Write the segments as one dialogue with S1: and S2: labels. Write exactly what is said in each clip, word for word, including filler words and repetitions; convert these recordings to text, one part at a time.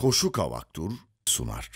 S1: Koşu Kavaktur sunar.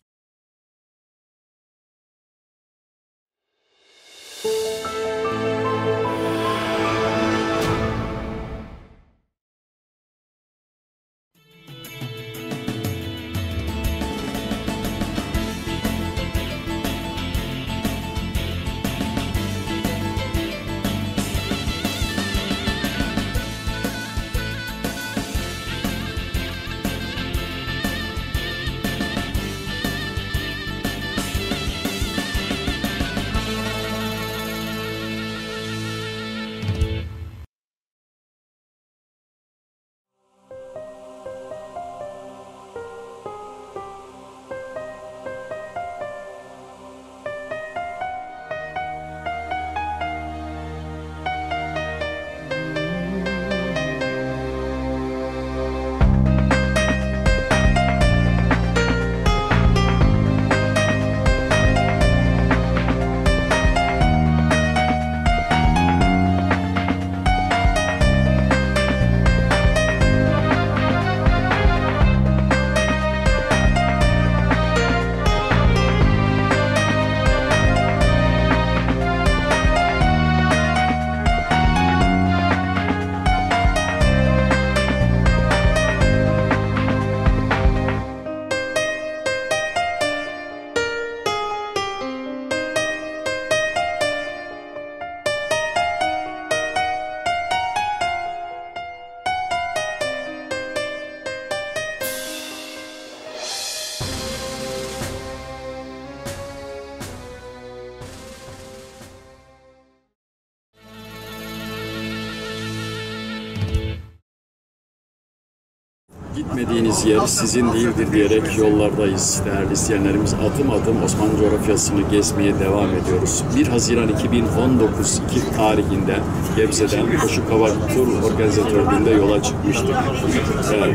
S2: Gitmediğiniz yer sizin değildir diyerek yollardayız. Değerli izleyenlerimiz, adım adım Osmanlı coğrafyasını gezmeye devam ediyoruz. bir Haziran iki bin on dokuz tarihinde Gebze'den Koşu Kavaktur organizatörlüğünde yola çıkmıştık. Evet.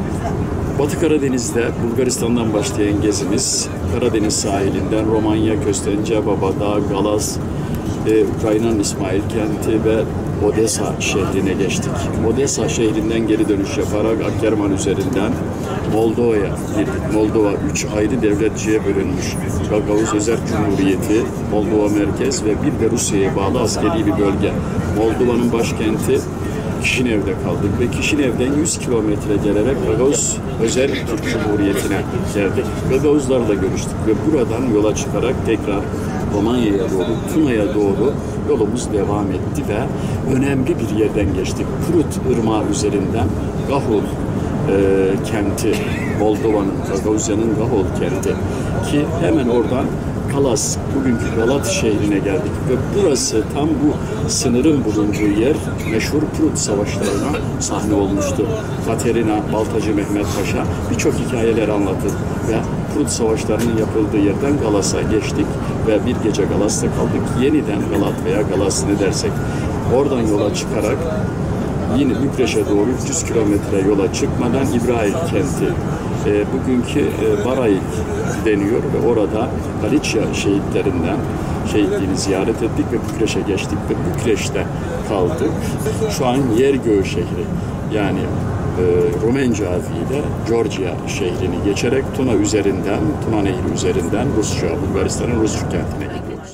S2: Batı Karadeniz'de Bulgaristan'dan başlayan gezimiz Karadeniz sahilinden Romanya, Köstence, Babadağ, Galas, e, Ukrayna'nın İsmail kenti ve Odessa şehrine geçtik. Odessa şehrinden geri dönüş yaparak Akkerman üzerinden Moldova'ya girdik. Moldova üç ayrı devletçiye bölünmüş. Gagavuz Özerk Cumhuriyeti, Moldova merkez ve bir de Rusya'ya bağlı askeri bir bölge. Moldova'nın başkenti Kişinev'de kaldık ve Kişinev'den yüz kilometre gelerek Gagavuz Özerk Türk Cumhuriyeti'ne geldik. Gagavuzlarla görüştük ve buradan yola çıkarak tekrar Romanya'ya doğru, Tuna'ya doğru yolumuz devam etti ve önemli bir yerden geçtik. Prut Irmağı üzerinden Gahul e, kenti, Moldova'nın, Gagavuzya'nın Gahul kenti ki hemen oradan Kalas, bugünkü Galat şehrine geldik ve burası tam bu sınırın bulunduğu yer meşhur Prut savaşlarına sahne olmuştu. Katerina, Baltacı Mehmet Paşa birçok hikayeler anlatır ve Prut savaşlarının yapıldığı yerden Galas'a geçtik ve bir gece Galas'ta kaldık. Yeniden Galat veya Galas ne dersek oradan yola çıkarak yine Bükreş'e doğru üç yüz kilometre yola çıkmadan İbrahim kenti, e, bugünkü e, Barayik deniyor ve orada Galicia şehitlerinden şehitliğini ziyaret ettik ve Bükreş'e geçtik ve Bükreş'te kaldık. Şu an Yergöl şehri, yani e, Rumence adıyla Georgia şehrini geçerek Tuna üzerinden, Tuna Nehri üzerinden Rusça, Bulgaristan'ın Rusça kentine gidiyoruz.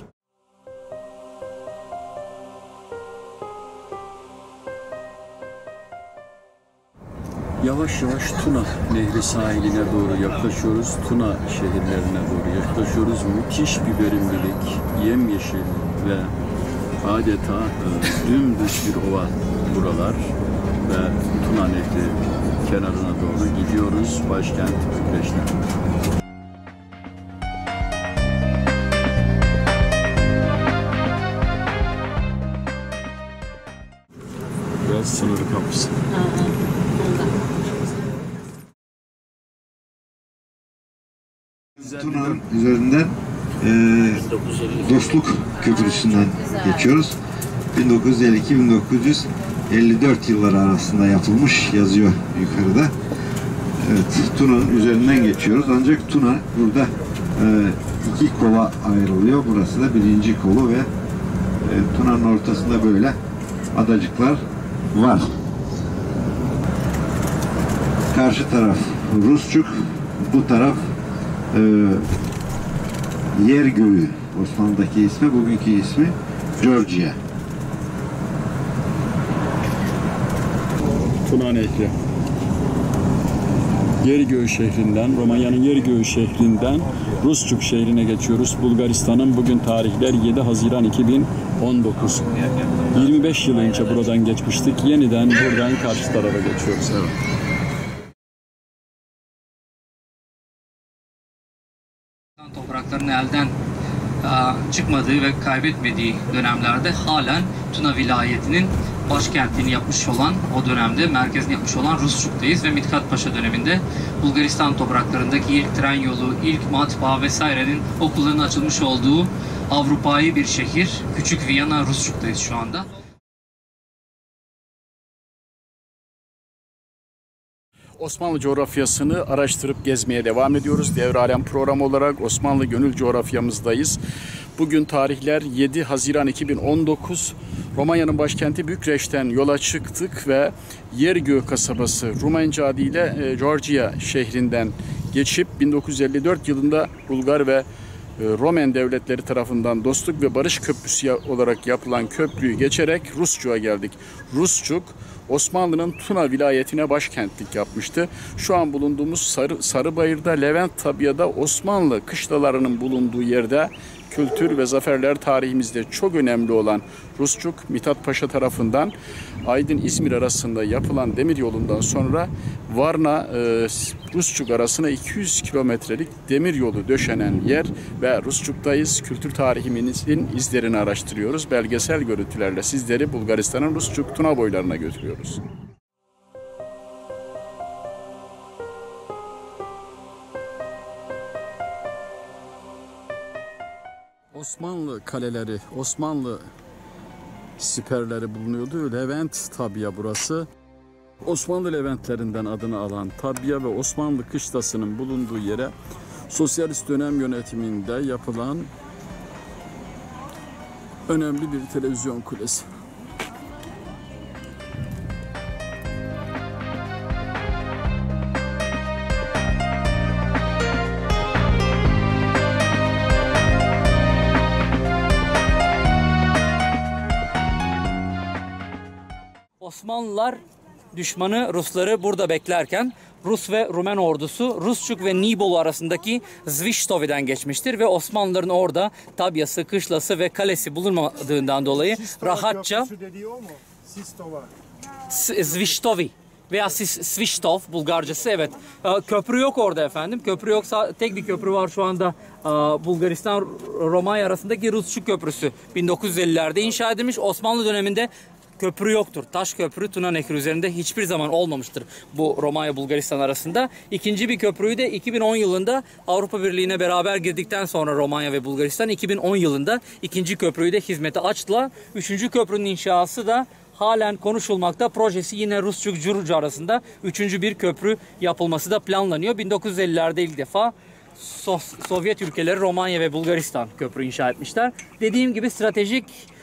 S2: Yavaş yavaş Tuna Nehri sahiline doğru yaklaşıyoruz. Tuna şehirlerine doğru yaklaşıyoruz. Müthiş bir verimlilik, yemyeşil ve adeta e, dümdüz bir ova buralar ve Tuna Nehri kenarına doğru gidiyoruz. Başkent Bükreş'te. Biraz sınır kapısı.
S3: Tuna'nın üzerinden e, Dostluk Köprüsü'nden geçiyoruz. bin dokuz yüz elli iki bin dokuz yüz elli dört yılları arasında yapılmış yazıyor yukarıda. Evet, Tuna'nın üzerinden geçiyoruz. Ancak Tuna burada e, iki kola ayrılıyor. Burası da birinci kolu ve e, Tuna'nın ortasında böyle adacıklar var. Karşı taraf Rusçuk, bu taraf e, Yer Gölü. Osmanlı'daki ismi, bugünkü ismi Georgia.
S2: Tuna Nehri. Yergöğü şehrinden, Romanya'nın Yergöğü şehrinden Rusçuk şehrine geçiyoruz. Bulgaristan'ın bugün tarihler yedi Haziran iki bin on dokuz. yirmi beş yıl önce buradan geçmiştik. Yeniden buradan karşı tarafa geçiyoruz. Evet.
S4: Toprakların elden çıkmadığı ve kaybetmediği dönemlerde halen Tuna vilayetinin başkentini yapmış olan, o dönemde merkezini yapmış olan Rusçuk'tayız ve Mithat Paşa döneminde Bulgaristan topraklarındaki ilk tren yolu, ilk matbaa vesairenin okulların açılmış olduğu Avrupa'yı bir şehir, Küçük Viyana, Rusçuk'tayız şu anda.
S2: Osmanlı coğrafyasını araştırıp gezmeye devam ediyoruz. Devralem programı olarak Osmanlı gönül coğrafyamızdayız. Bugün tarihler yedi Haziran iki bin on dokuz. Romanya'nın başkenti Bükreş'ten yola çıktık ve Yergöğü kasabası, Rumence adıyla e, Georgia şehrinden geçip bin dokuz yüz elli dört yılında Bulgar ve Romen devletleri tarafından Dostluk ve Barış Köprüsü olarak yapılan köprüyü geçerek Rusçuk'a geldik. Rusçuk, Osmanlı'nın Tuna vilayetine başkentlik yapmıştı. Şu an bulunduğumuz Sarı, Sarıbayır'da, Levent Tabia'da Osmanlı kışlalarının bulunduğu yerde kültür ve zaferler tarihimizde çok önemli olan Rusçuk, Mithat Paşa tarafından Aydın-İzmir arasında yapılan demir yolundan sonra Varna e, Rusçuk arasına iki yüz kilometrelik demir yolu döşenen yer ve Rusçuk'tayız. Kültür tarihimizin izlerini araştırıyoruz. Belgesel görüntülerle sizleri Bulgaristan'ın Rusçuk Tuna boylarına götürüyoruz. Osmanlı kaleleri, Osmanlı siperleri bulunuyordu. Levent Tabia burası. Osmanlı Leventlerinden adını alan Tabia ve Osmanlı kışlasının bulunduğu yere sosyalist dönem yönetiminde yapılan önemli bir televizyon kulesi.
S4: Osmanlılar düşmanı Rusları burada beklerken Rus ve Rumen ordusu Rusçuk ve Nibolu arasındaki Zvishtovi'den geçmiştir ve Osmanlıların orada tabyası, kışlası ve kalesi bulunmadığından dolayı
S5: Sistova
S4: rahatça Zvishtovi veya Svishtov Bulgarcası, evet. Köprü yok orada efendim. Köprü yoksa tek bir köprü var şu anda. Bulgaristan Romanya arasındaki Rusçuk Köprüsü bin dokuz yüz ellilerde inşa edilmiş. Osmanlı döneminde köprü yoktur. Taş köprü Tuna Nehri üzerinde hiçbir zaman olmamıştır bu Romanya Bulgaristan arasında. İkinci bir köprüyü de iki bin on yılında Avrupa Birliği'ne beraber girdikten sonra Romanya ve Bulgaristan iki bin on yılında ikinci köprüyü de hizmete açtılar. Üçüncü köprünün inşası da halen konuşulmakta. Projesi yine Rusçuk-Curucu arasında üçüncü bir köprü yapılması da planlanıyor. bin dokuz yüz ellilerde ilk defa so Sovyet ülkeleri Romanya ve Bulgaristan köprü inşa etmişler. Dediğim gibi stratejik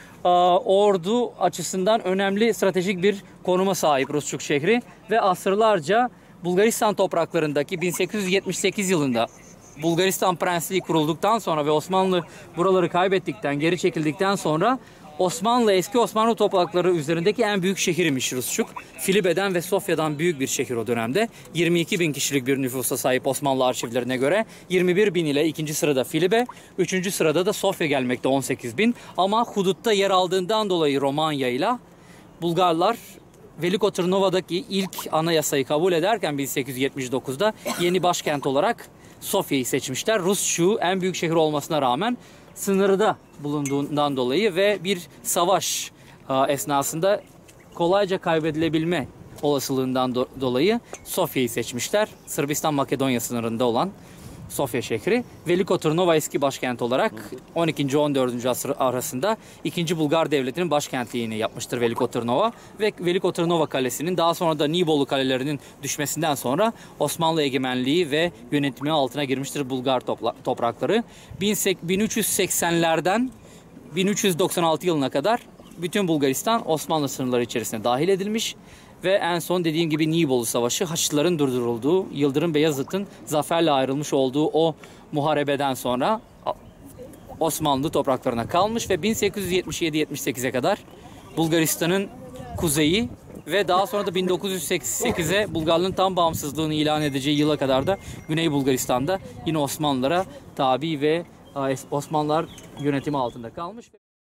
S4: ordu açısından önemli stratejik bir konuma sahip Rusçuk şehri ve asırlarca Bulgaristan topraklarındaki bin sekiz yüz yetmiş sekiz yılında Bulgaristan Prensliği kurulduktan sonra ve Osmanlı buraları kaybettikten, geri çekildikten sonra Osmanlı, eski Osmanlı toprakları üzerindeki en büyük şehirmiş Rusçuk. Filibe'den ve Sofya'dan büyük bir şehir o dönemde. yirmi iki bin kişilik bir nüfusa sahip Osmanlı arşivlerine göre. yirmi bir bin ile ikinci sırada Filibe, üçüncü sırada da Sofya gelmekte on sekiz bin. Ama hudutta yer aldığından dolayı Romanya ile Bulgarlar Veliko Trnova'daki ilk anayasayı kabul ederken bin sekiz yüz yetmiş dokuzda yeni başkent olarak Sofya'yı seçmişler. Rusçuk'u en büyük şehir olmasına rağmen sınırda bulunduğundan dolayı ve bir savaş esnasında kolayca kaybedilebilme olasılığından do dolayı Sofya'yı seçmişler. Sırbistan-Makedonya sınırında olan Sofya şehri. Veliko Trnova eski başkent olarak on ikinci on dördüncü asır arasında ikinci Bulgar devletinin başkentliğini yapmıştır Veliko Trnova ve Veliko Trnova kalesinin daha sonra da Nibolu kalelerinin düşmesinden sonra Osmanlı egemenliği ve yönetimi altına girmiştir Bulgar toprakları. bin üç yüz seksenlerden bin üç yüz doksan altı yılına kadar bütün Bulgaristan Osmanlı sınırları içerisine dahil edilmiş Ve en son dediğim gibi Nibolu Savaşı, Haçlıların durdurulduğu, Yıldırım Beyazıt'ın zaferle ayrılmış olduğu o muharebeden sonra Osmanlı topraklarına kalmış ve bin sekiz yüz yetmiş yedi yetmiş sekize kadar Bulgaristan'ın kuzeyi ve daha sonra da bin dokuz yüz sekize Bulgarlığın tam bağımsızlığını ilan edeceği yıla kadar da Güney Bulgaristan'da yine Osmanlılara tabi ve Osmanlılar yönetimi altında kalmış.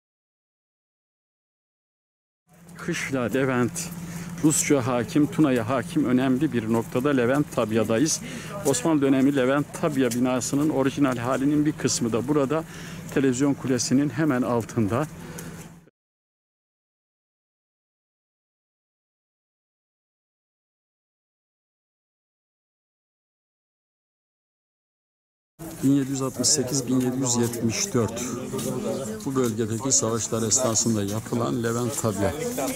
S2: Kışla Levent, Rusça hakim, Tuna'ya hakim önemli bir noktada Levent Tabya'dayız. Osmanlı dönemi Levent Tabya binasının orijinal halinin bir kısmı da burada, televizyon kulesinin hemen altında. bin yedi yüz altmış sekiz bin yedi yüz yetmiş dört bu bölgedeki savaşlar esnasında yapılan Levent Tabya.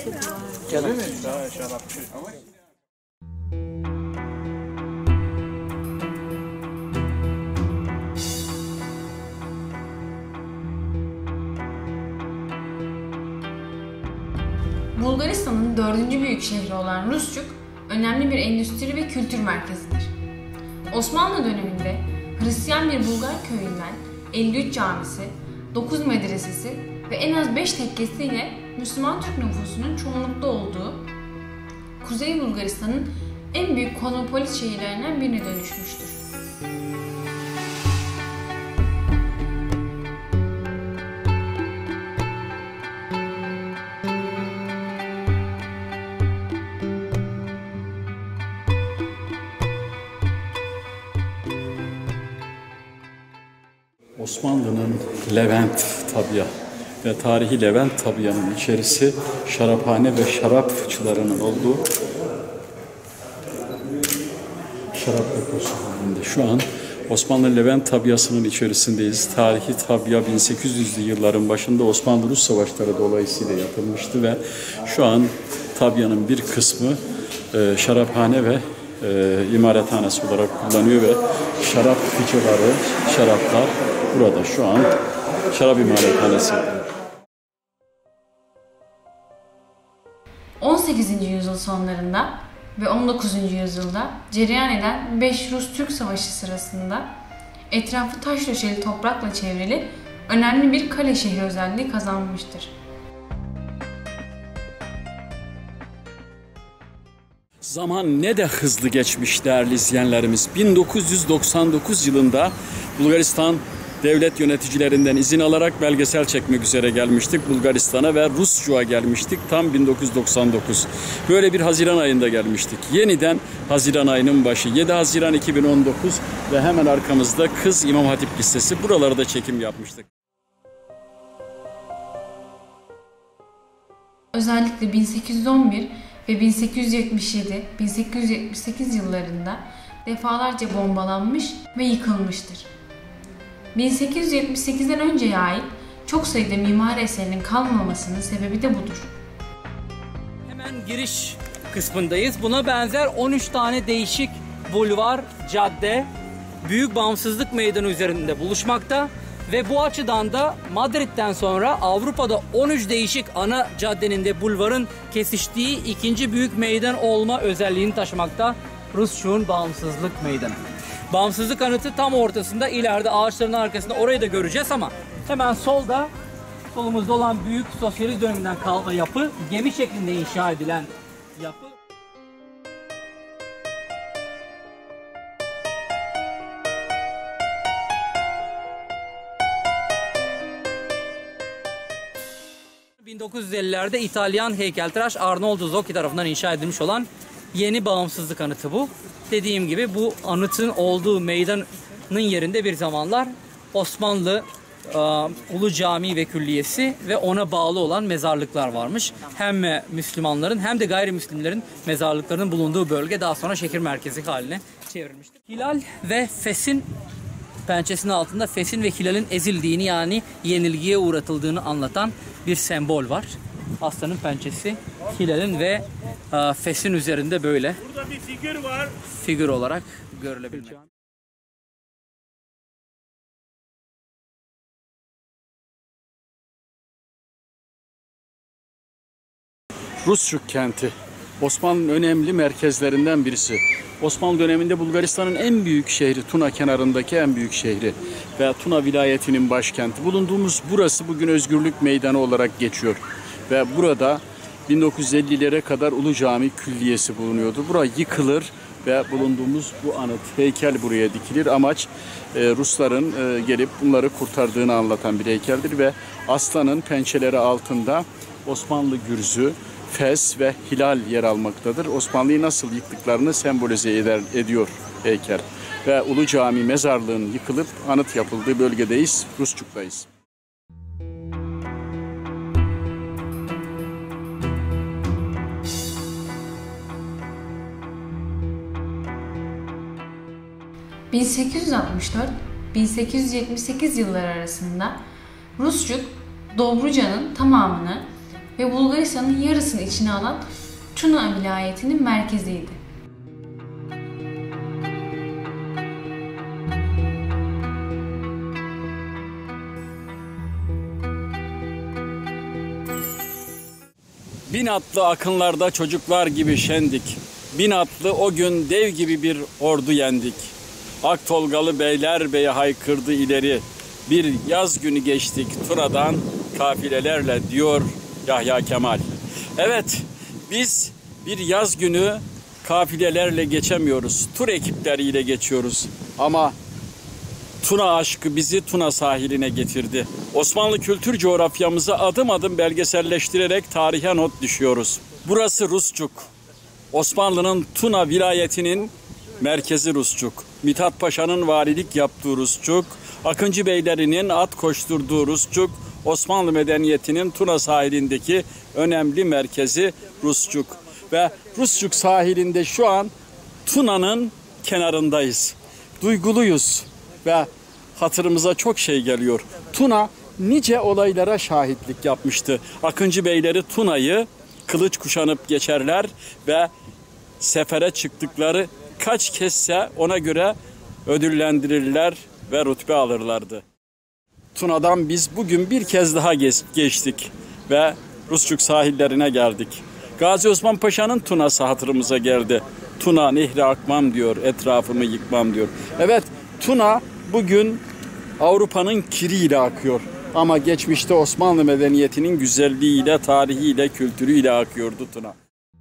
S5: Bulgaristan'ın dördüncü büyük şehri olan Rusçuk, önemli bir endüstri ve kültür merkezidir. Osmanlı döneminde Hristiyan bir Bulgar köyünden elli üç camisi, dokuz medresesi ve en az beş tekkesiyle Müslüman Türk nüfusunun çoğunlukta olduğu Kuzey Bulgaristan'ın en büyük kozmopolit şehirlerinden birine dönüşmüştür.
S2: Osmanlı'nın Levent Tabya ve tarihi Levent Tabya'nın içerisi şaraphane ve şarapçılarının olduğu şarap deposu halinde. Şu an Osmanlı Levent Tabyası'nın içerisindeyiz. Tarihi Tabya bin sekiz yüzlü yılların başında Osmanlı-Rus savaşları dolayısıyla yapılmıştı ve şu an Tabya'nın bir kısmı e, şaraphane ve e, imarethanesi olarak kullanıyor ve şarap fıçıları, şaraplar burada şu an şarap imarethanesi.
S5: on sekizinci yüzyıl sonlarında ve on dokuzuncu yüzyılda cereyan eden beş Rus-Türk Savaşı sırasında etrafı taş döşeli toprakla çevrili önemli bir kale şehri özelliği kazanmıştır.
S2: Zaman ne de hızlı geçmiş değerli izleyenlerimiz. bin dokuz yüz doksan dokuz yılında Bulgaristan devlet yöneticilerinden izin alarak belgesel çekmek üzere gelmiştik Bulgaristan'a ve Rusçuk'a gelmiştik tam bin dokuz yüz doksan dokuz. Böyle bir Haziran ayında gelmiştik. Yeniden Haziran ayının başı yedi Haziran iki bin on dokuz ve hemen arkamızda Kız İmam Hatip Lisesi. Buralarda çekim yapmıştık.
S5: Özellikle bin sekiz yüz on bir ve bin sekiz yüz yetmiş yedi bin sekiz yüz yetmiş sekiz yıllarında defalarca bombalanmış ve yıkılmıştır. bin sekiz yüz yetmiş sekizden önceye ait çok sayıda mimari eserinin kalmamasının sebebi de budur.
S4: Hemen giriş kısmındayız. Buna benzer on üç tane değişik bulvar, cadde, Büyük Bağımsızlık Meydanı üzerinde buluşmakta ve bu açıdan da Madrid'den sonra Avrupa'da on üç değişik ana caddenin de bulvarın kesiştiği ikinci büyük meydan olma özelliğini taşımakta Rusçuk'un Bağımsızlık Meydanı. Bağımsızlık Anıtı tam ortasında, ileride ağaçların arkasında, orayı da göreceğiz ama hemen solda, solumuzda olan büyük sosyalist döneminden kalma yapı, gemi şeklinde inşa edilen yapı. bin dokuz yüz ellilerde İtalyan heykeltıraş Arnoldo Zocchi tarafından inşa edilmiş olan yeni bağımsızlık anıtı bu. Dediğim gibi bu anıtın olduğu meydanın yerinde bir zamanlar Osmanlı e, Ulu Camii ve Külliyesi ve ona bağlı olan mezarlıklar varmış. Hem Müslümanların hem de gayrimüslimlerin mezarlıklarının bulunduğu bölge daha sonra şehir merkezi haline çevrilmiştir. Hilal ve Fes'in pençesinin altında Fes'in ve Hilal'in ezildiğini, yani yenilgiye uğratıldığını anlatan bir sembol var. Aslanın pençesi Hilal'in ve e, Fes'in üzerinde böyle burada bir figür var. Figür olarak görülebilir.
S2: Rusçuk kenti Osmanlı'nın önemli merkezlerinden birisi. Osmanlı döneminde Bulgaristan'ın en büyük şehri, Tuna kenarındaki en büyük şehri ve Tuna vilayetinin başkenti. Bulunduğumuz burası bugün Özgürlük Meydanı olarak geçiyor ve burada bin dokuz yüz ellilere kadar Ulu Cami Külliyesi bulunuyordu. Burası yıkılır ve bulunduğumuz bu anıt, heykel buraya dikilir. Amaç e, Rusların e, gelip bunları kurtardığını anlatan bir heykeldir ve aslanın pençeleri altında Osmanlı gürzü, fes ve hilal yer almaktadır. Osmanlı'yı nasıl yıktıklarını sembolize eder, ediyor heykel. Ve Ulu Cami mezarlığının yıkılıp anıt yapıldığı bölgedeyiz, Rusçuk'tayız.
S5: bin sekiz yüz altmış dört - bin sekiz yüz yetmiş sekiz yılları arasında Rusçuk, Dobruca'nın tamamını ve Bulgaristan'ın yarısını içine alan Tuna vilayetinin merkeziydi.
S2: Bin atlı akınlarda çocuklar gibi şendik. Bin atlı o gün dev gibi bir ordu yendik. Ak Tolgalı beyler beye haykırdı ileri. Bir yaz günü geçtik Tuna'dan kafilelerle diyor Yahya Kemal. Evet, biz bir yaz günü kafilelerle geçemiyoruz. Tur ekipleriyle geçiyoruz. Ama Tuna aşkı bizi Tuna sahiline getirdi. Osmanlı kültür coğrafyamızı adım adım belgeselleştirerek tarihe not düşüyoruz. Burası Rusçuk. Osmanlı'nın Tuna vilayetinin merkezi Rusçuk. Mithat Paşa'nın valilik yaptığı Rusçuk. Akıncı beylerinin at koşturduğu Rusçuk. Osmanlı medeniyetinin Tuna sahilindeki önemli merkezi Rusçuk. Ve Rusçuk sahilinde şu an Tuna'nın kenarındayız. Duyguluyuz ve hatırımıza çok şey geliyor. Tuna nice olaylara şahitlik yapmıştı. Akıncı beyleri Tuna'yı kılıç kuşanıp geçerler ve sefere çıktıkları kaç kezdse ona göre ödüllendirirler ve rütbe alırlardı. Tuna'dan biz bugün bir kez daha geçtik ve Rusçuk sahillerine geldik. Gazi Osman Paşa'nın Tuna'sı hatırımıza geldi. Tuna nehri akmam diyor, etrafımı yıkmam diyor. Evet, Tuna bugün Avrupa'nın kiriyle akıyor. Ama geçmişte Osmanlı medeniyetinin güzelliğiyle, tarihiyle, kültürüyle akıyordu Tuna.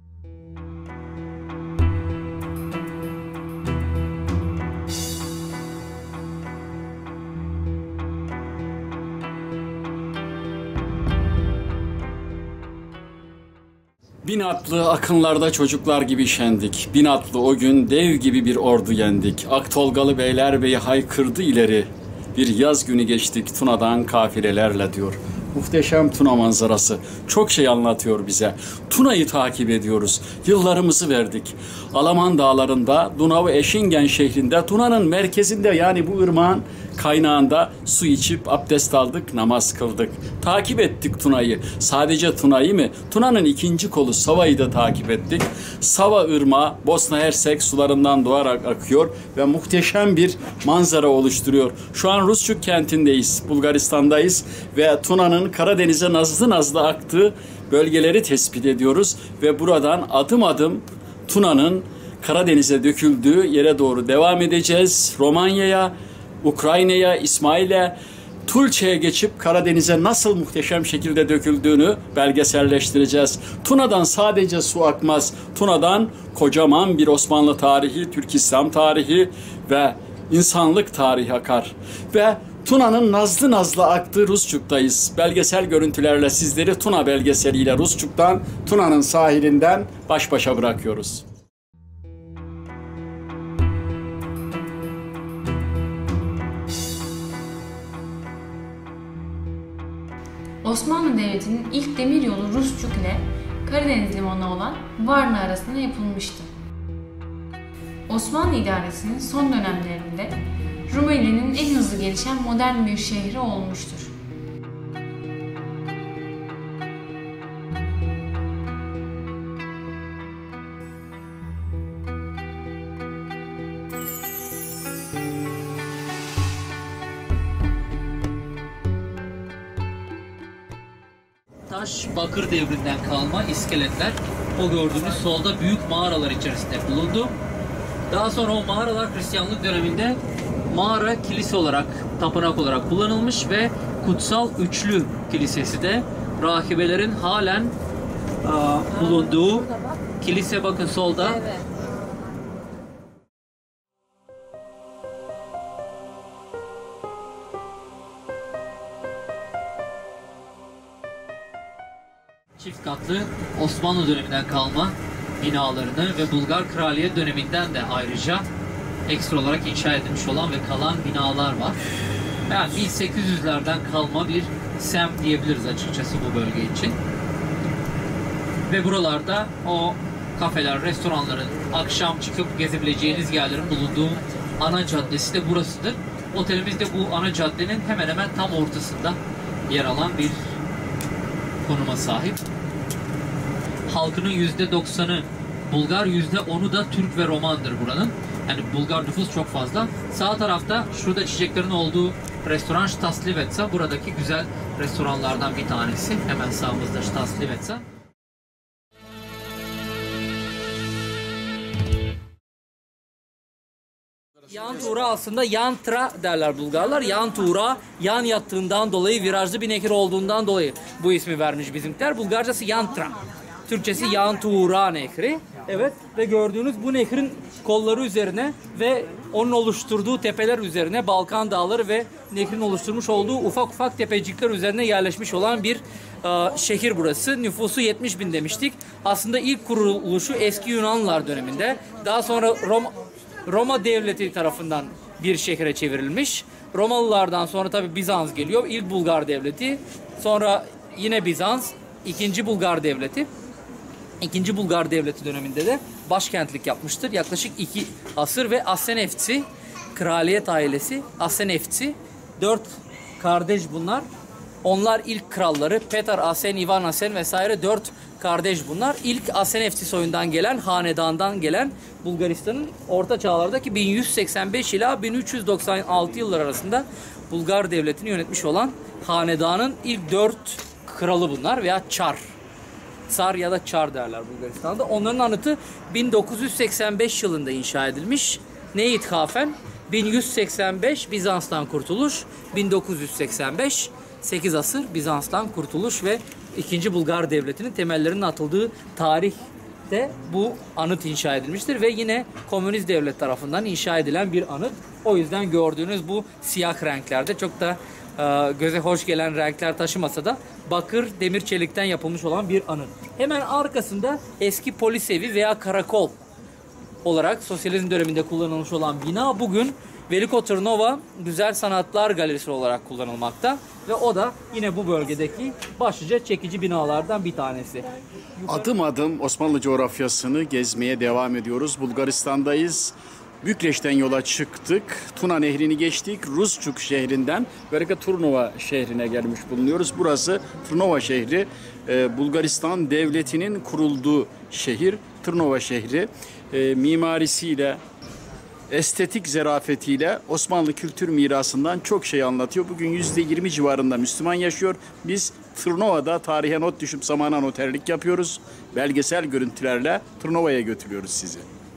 S2: Bin atlı akınlarda çocuklar gibi şendik. Bin atlı o gün dev gibi bir ordu yendik. Ak Tolgalı beyler beyi haykırdı ileri. Bir yaz günü geçtik Tuna'dan kafilelerle diyor. Muhteşem Tuna manzarası çok şey anlatıyor bize. Tuna'yı takip ediyoruz. Yıllarımızı verdik. Alaman dağlarında, Dunav Eşingen şehrinde, Tuna'nın merkezinde yani bu ırmağın kaynağında su içip abdest aldık, namaz kıldık. Takip ettik Tuna'yı. Sadece Tuna'yı mı? Tuna'nın ikinci kolu Sava'yı da takip ettik. Sava ırmağı Bosna Hersek sularından doğarak akıyor ve muhteşem bir manzara oluşturuyor. Şu an Rusçuk kentindeyiz, Bulgaristan'dayız ve Tuna'nın Karadeniz'e nazlı nazlı aktığı bölgeleri tespit ediyoruz ve buradan adım adım Tuna'nın Karadeniz'e döküldüğü yere doğru devam edeceğiz. Romanya'ya, Ukrayna'ya, İsmail'e, Tulçe'ye geçip Karadeniz'e nasıl muhteşem şekilde döküldüğünü belgeselleştireceğiz. Tuna'dan sadece su akmaz. Tuna'dan kocaman bir Osmanlı tarihi, Türk İslam tarihi ve insanlık tarihi akar. Ve Tuna'nın nazlı nazlı aktığı Rusçuk'tayız. Belgesel görüntülerle sizleri Tuna belgeseliyle Rusçuk'tan, Tuna'nın sahilinden baş başa bırakıyoruz.
S5: Osmanlı Devleti'nin ilk demiryolu Rusçuk ile Karadeniz limanı olan Varna arasında yapılmıştı. Osmanlı idaresinin son dönemlerinde Rumeli'nin en hızlı gelişen modern bir şehri olmuştur.
S4: Taş bakır devrinden kalma iskeletler o gördüğünüz solda büyük mağaralar içerisinde bulundu. Daha sonra o mağaralar Hristiyanlık döneminde mağara kilise olarak, tapınak olarak kullanılmış ve Kutsal Üçlü Kilisesi de rahibelerin halen aa, bulunduğu kilise, bakın solda.
S5: Evet.
S4: Çift katlı Osmanlı döneminden kalma binalarını ve Bulgar Kraliyet döneminden de ayrıca ekstra olarak inşa edilmiş olan ve kalan binalar var. Yani bin sekiz yüzlerden kalma bir semt diyebiliriz açıkçası bu bölge için. Ve buralarda o kafeler, restoranların, akşam çıkıp gezebileceğiniz yerlerin bulunduğu ana caddesi de burasıdır. Otelimiz de bu ana caddenin hemen hemen tam ortasında yer alan bir konuma sahip. Halkının yüzde doksanı Bulgar, yüzde onu da Türk ve Romandır buranın. Yani Bulgar nüfus çok fazla. Sağ tarafta şurada çiçeklerin olduğu restoran Staslivetsa. Buradaki güzel restoranlardan bir tanesi. Hemen sağımızda Staslivetsa. Yan tura aslında yantra derler Bulgarlar. Yan tura, yan yattığından dolayı, virajlı bir nehir olduğundan dolayı bu ismi vermiş bizimkiler. Bulgarcası yantra. Türkçesi yan tura nehri. Evet, ve gördüğünüz bu nehrin kolları üzerine ve onun oluşturduğu tepeler üzerine Balkan Dağları ve nehrin oluşturmuş olduğu ufak ufak tepecikler üzerine yerleşmiş olan bir e, şehir burası. Nüfusu yetmiş bin demiştik. Aslında ilk kuruluşu eski Yunanlılar döneminde. Daha sonra Roma, Roma devleti tarafından bir şehre çevrilmiş. Romalılardan sonra tabi Bizans geliyor. İlk Bulgar devleti. Sonra yine Bizans. İkinci Bulgar devleti. İkinci Bulgar devleti döneminde de başkentlik yapmıştır. Yaklaşık iki asır ve Asenevci kraliyet ailesi. Asenevci dört kardeş bunlar. Onlar ilk kralları. Petar Asen, Ivan Asen vesaire dört kardeş bunlar. İlk Asenevci soyundan gelen, hanedandan gelen Bulgaristan'ın orta çağlardaki bin yüz seksen beş ila bin üç yüz doksan altı yıllar arasında Bulgar devletini yönetmiş olan hanedanın ilk dört kralı bunlar veya çar. Tsar ya da Çar derler Bulgaristan'da. Onların anıtı bin dokuz yüz seksen beş yılında inşa edilmiş. Neye ithafen? bin yüz seksen beş Bizans'tan kurtuluş, bin dokuz yüz seksen beş sekiz asır Bizans'tan kurtuluş ve ikinci Bulgar devletinin temellerinin atıldığı tarihte bu anıt inşa edilmiştir ve yine komünist devlet tarafından inşa edilen bir anıt. O yüzden gördüğünüz bu siyah renklerde çok da e, göze hoş gelen renkler taşımasa da bakır, demir, çelikten yapılmış olan bir anıt. Hemen arkasında eski polis evi veya karakol olarak sosyalizm döneminde kullanılmış olan bina bugün Veliko Tırnova Güzel Sanatlar Galerisi olarak kullanılmakta ve o da yine bu bölgedeki başlıca çekici binalardan bir tanesi.
S2: Adım adım Osmanlı coğrafyasını gezmeye devam ediyoruz. Bulgaristan'dayız. Bükreş'ten yola çıktık. Tuna Nehri'ni geçtik. Rusçuk şehrinden Velika Turnova şehrine gelmiş bulunuyoruz. Burası Turnova şehri. Ee, Bulgaristan devletinin kurulduğu şehir. Turnova şehri. Ee, mimarisiyle, estetik zerafetiyle Osmanlı kültür mirasından çok şey anlatıyor. Bugün yüzde yirmi civarında Müslüman yaşıyor. Biz Turnova'da tarihe not düşüp zamana noterlik yapıyoruz. Belgesel görüntülerle Turnova'ya götürüyoruz sizi.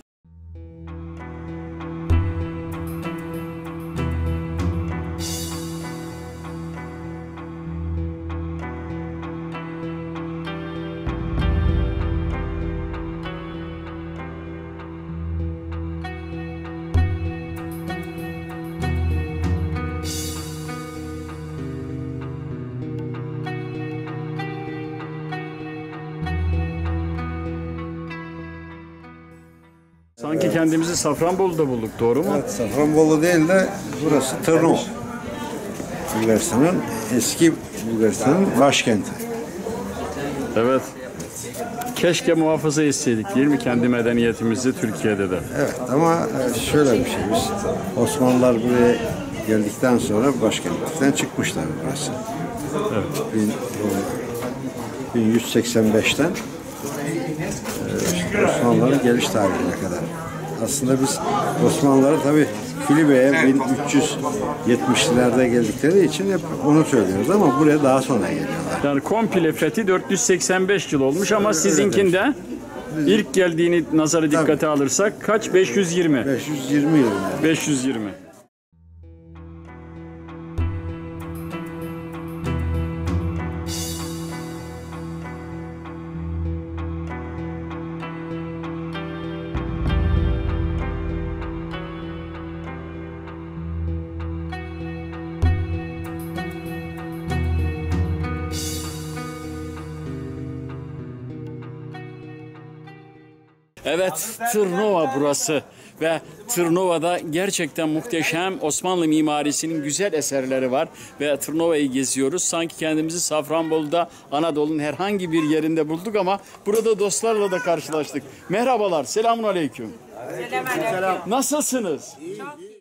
S2: Sanki kendimizi Safranbolu'da bulduk, doğru mu?
S3: Evet, Safranbolu değil de burası Tırnova. Bulgaristan'ın, eski Bulgaristan'ın başkenti.
S2: Evet. Keşke muhafaza etseydik değil mi kendi medeniyetimizi Türkiye'de de? Evet,
S3: ama şöyle bir şey, biz Osmanlılar buraya geldikten sonra başkentlikten çıkmışlar burası. Evet. bin yüz seksen beşten Osmanlıların geliş tarihine kadar. Aslında biz Osmanlıları tabii Filibe'ye bin üç yüz yetmişlerde geldikleri için hep onu söylüyoruz ama buraya daha sonra geliyorlar.
S2: Yani komple fethi dört yüz seksen beş yıl olmuş ama sizinkinde İlk geldiğini nazara dikkate
S6: Tabii.
S2: alırsak kaç? beş yüz yirmi.
S6: beş yüz yirmi yıl yani.
S2: beş yüz yirmi. Evet, Tırnova burası ve Tırnova'da gerçekten muhteşem Osmanlı mimarisinin güzel eserleri var ve Tırnova'yı geziyoruz. Sanki kendimizi Safranbolu'da, Anadolu'nun herhangi bir yerinde bulduk ama burada dostlarla da karşılaştık. Merhabalar, selamun aleyküm. Selam. Nasılsınız? İyi.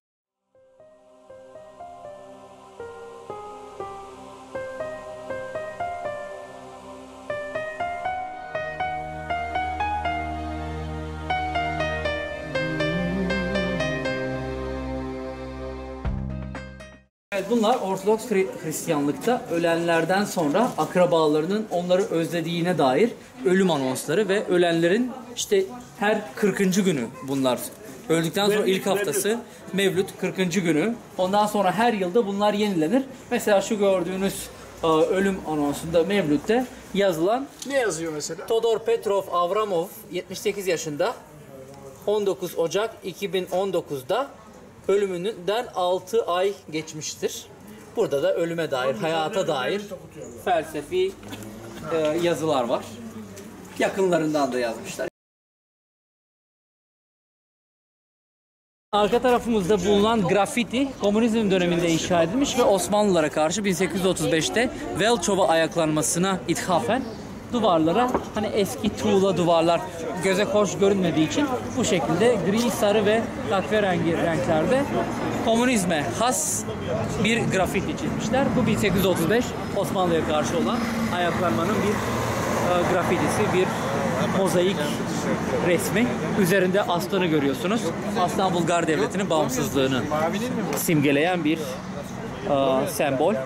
S4: Evet, bunlar Ortodoks Hristiyanlıkta ölenlerden sonra akrabalarının onları özlediğine dair ölüm anonsları ve ölenlerin işte her kırkıncı günü bunlar. Öldükten sonra ilk haftası Mevlüt kırkıncı günü. Ondan sonra her yılda bunlar yenilenir. Mesela şu gördüğünüz ölüm anonsunda Mevlüt'te yazılan,
S2: Ne yazıyor mesela?
S4: Todor Petrov Avramov yetmiş sekiz yaşında on dokuz Ocak iki bin on dokuz'da ölümünden altı ay geçmiştir. Burada da ölüme dair, hayata dair felsefi e, yazılar var. Yakınlarından da yazmışlar. Arka tarafımızda bulunan grafiti komünizm döneminde inşa edilmiş ve Osmanlılara karşı bin sekiz yüz otuz beş'te Velçova ayaklanmasına ithafen duvarlara, hani eski tuğla duvarlar göze hoş görünmediği için bu şekilde gri, sarı ve kahverengi renklerde komünizme has bir grafiti çizmişler. Bu bin sekiz yüz otuz beş Osmanlı'ya karşı olan ayaklanmanın bir e, grafitisi, bir mozaik resmi. Üzerinde aslanı görüyorsunuz. Aslan Bulgar Devleti'nin bağımsızlığını simgeleyen bir e, sembol.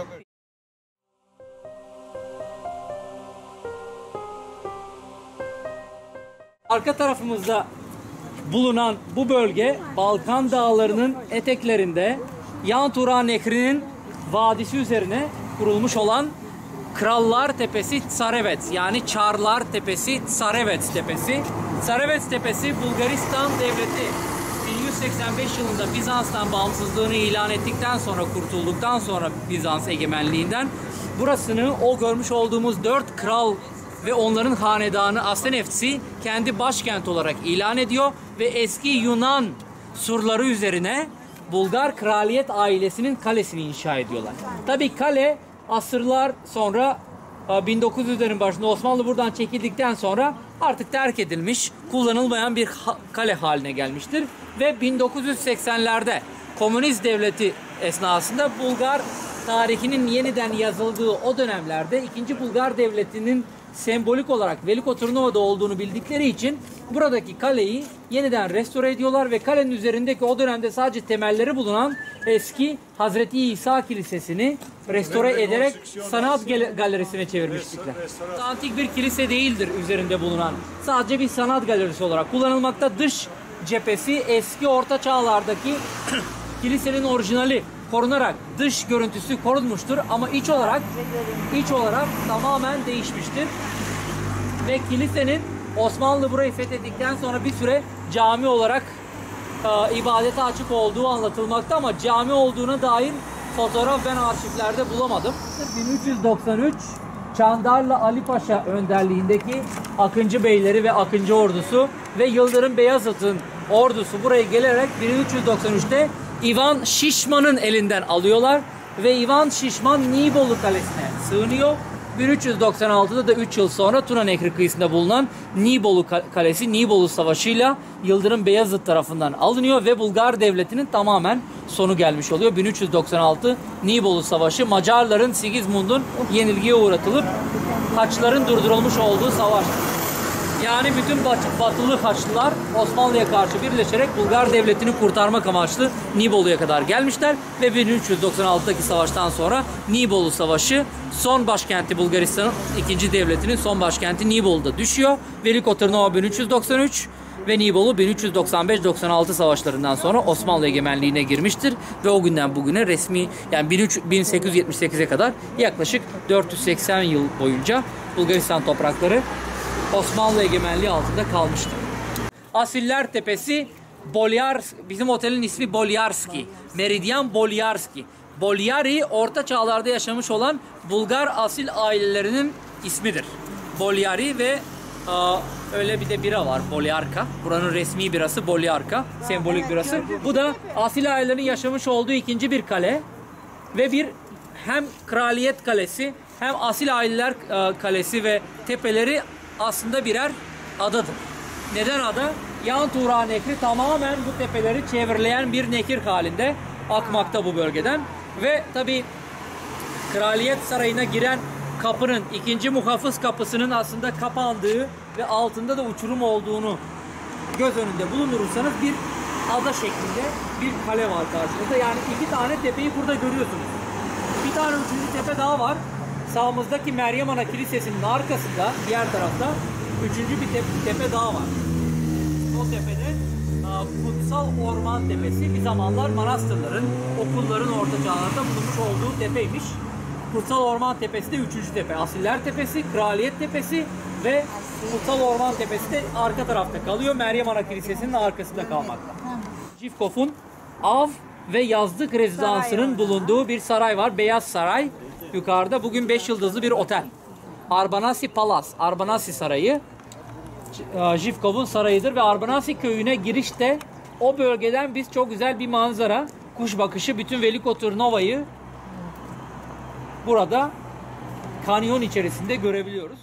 S4: Arka tarafımızda bulunan bu bölge Balkan Dağları'nın eteklerinde Yantura Nehri'nin vadisi üzerine kurulmuş olan Krallar Tepesi Tsarevet, yani Çarlar Tepesi Tsarevet Tepesi. Tsarevet Tepesi Bulgaristan Devleti bin yüz seksen beş yılında Bizans'tan bağımsızlığını ilan ettikten sonra, kurtulduktan sonra Bizans egemenliğinden burasını o görmüş olduğumuz dört kral ve onların hanedanı Asenefsi kendi başkent olarak ilan ediyor ve eski Yunan surları üzerine Bulgar kraliyet ailesinin kalesini inşa ediyorlar. Tabii kale asırlar sonra bin dokuz yüzlerin başında Osmanlı buradan çekildikten sonra artık terk edilmiş, kullanılmayan bir kale haline gelmiştir ve bin dokuz yüz seksen'lerde Komünist Devleti esnasında Bulgar tarihinin yeniden yazıldığı o dönemlerde ikinci Bulgar Devleti'nin sembolik olarak Veliko Tırnova'da olduğunu bildikleri için buradaki kaleyi yeniden restore ediyorlar ve kalenin üzerindeki o dönemde sadece temelleri bulunan eski Hazreti İsa Kilisesi'ni restore ederek sanat galerisine çevirmiştikler. Antik bir kilise değildir üzerinde bulunan. Sadece bir sanat galerisi olarak kullanılmakta. Dış cephesi eski orta çağlardaki kilisenin orijinali korunarak dış görüntüsü korunmuştur ama iç olarak iç olarak tamamen değişmiştir. Ve kilisenin Osmanlı burayı fethettikten sonra bir süre cami olarak e, ibadete açık olduğu anlatılmakta ama cami olduğuna dair fotoğraf ben arşivlerde bulamadım. bin üç yüz doksan üç Çandarlı Ali Paşa önderliğindeki Akıncı Beyleri ve Akıncı Ordusu ve Yıldırım Beyazıt'ın ordusu buraya gelerek bin üç yüz doksan üç'te İvan Şişman'ın elinden alıyorlar ve İvan Şişman Nibolu Kalesi'ne sığınıyor. bin üç yüz doksan altı'da da üç yıl sonra Tuna Nehri kıyısında bulunan Nibolu Kalesi Nibolu Savaşı'yla Yıldırım Beyazıt tarafından alınıyor ve Bulgar Devleti'nin tamamen sonu gelmiş oluyor. bin üç yüz doksan altı Nibolu Savaşı Macarların Sigismund'un yenilgiye uğratılıp Haçların durdurulmuş olduğu savaş. Yani bütün bat- batılı Haçlılar Osmanlı'ya karşı birleşerek Bulgar devletini kurtarmak amaçlı Nibolu'ya kadar gelmişler ve bin üç yüz doksan altıdaki savaştan sonra Nibolu Savaşı son başkenti Bulgaristan'ın ikinci devletinin son başkenti Nibolu'da düşüyor. Veliko Tırnava bin üç yüz doksan üç ve Nibolu bin üç yüz doksan beş doksan altı savaşlarından sonra Osmanlı egemenliğine girmiştir ve o günden bugüne resmi yani bin sekiz yüz yetmiş sekize kadar yaklaşık dört yüz seksen yıl boyunca Bulgaristan toprakları Osmanlı egemenliği altında kalmıştır. Asiller Tepesi Bolyars, bizim otelin ismi Bolyarski. Meridyan Bolyarski. Bolyari orta çağlarda yaşamış olan Bulgar asil ailelerinin ismidir. Bolyari ve aa, öyle bir de bira var, Bolyarka. Buranın resmi birası Bolyarka, sembolik birası. Bu da asil ailelerin yaşamış olduğu ikinci bir kale ve bir hem kraliyet kalesi hem asil aileler e, kalesi ve tepeleri aslında birer adadır. Neden ada? Yan Tuğra Nehri tamamen bu tepeleri çevreleyen bir nehir halinde akmakta bu bölgeden. Ve tabi Kraliyet Sarayı'na giren kapının, ikinci muhafız kapısının aslında kapandığı ve altında da uçurum olduğunu göz önünde bulundurursanız bir ada şeklinde bir kale var karşınızda. Yani iki tane tepeyi burada görüyorsunuz. Bir tane üçüncü tepe daha var. Sağımızdaki Meryem Ana Kilisesi'nin arkasında, diğer tarafta üçüncü bir tepe, tepe daha var. O tepede Kutsal Orman Tepesi, bir zamanlar manastırların, okulların orta çağlarda bulunmuş olduğu tepeymiş. Kutsal Orman Tepesi de üçüncü tepe. Asiller Tepesi, Kraliyet Tepesi ve Kutsal Orman Tepesi de arka tarafta kalıyor. Meryem Ana Kilisesi'nin arkasında kalmakta. Jivkov'un av ve yazlık rezidansının bulunduğu bir saray var. Beyaz Saray. Yukarıda bugün beş yıldızlı bir otel. Arbanasi Palace, Arbanasi Sarayı Jivkov'un sarayıdır ve Arbanasi köyüne girişte o bölgeden biz çok güzel bir manzara, kuş bakışı, bütün Veliko Tırnova'yı burada kanyon içerisinde görebiliyoruz.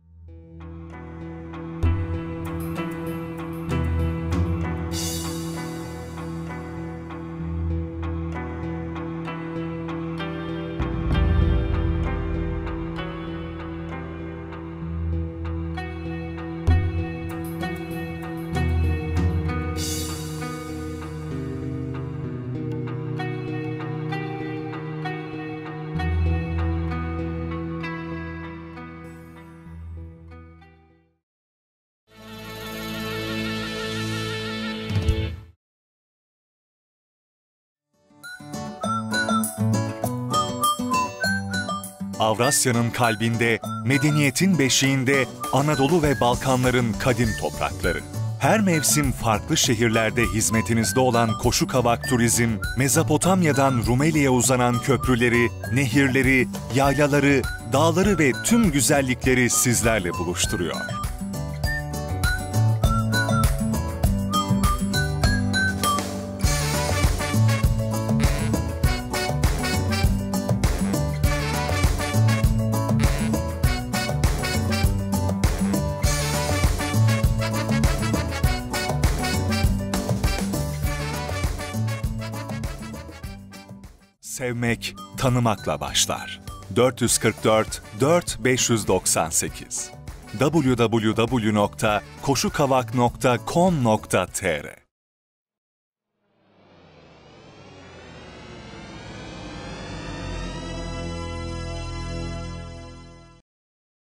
S6: Avrasya'nın kalbinde, medeniyetin beşiğinde Anadolu ve Balkanların kadim toprakları. Her mevsim farklı şehirlerde hizmetinizde olan Koşukavak Turizm, Mezopotamya'dan Rumeli'ye uzanan köprüleri, nehirleri, yaylaları, dağları ve tüm güzellikleri sizlerle buluşturuyor. Sevmek, tanımakla başlar. dört yüz kırk dört dört beş yüz doksan sekiz w w w nokta koşukavak nokta com nokta t r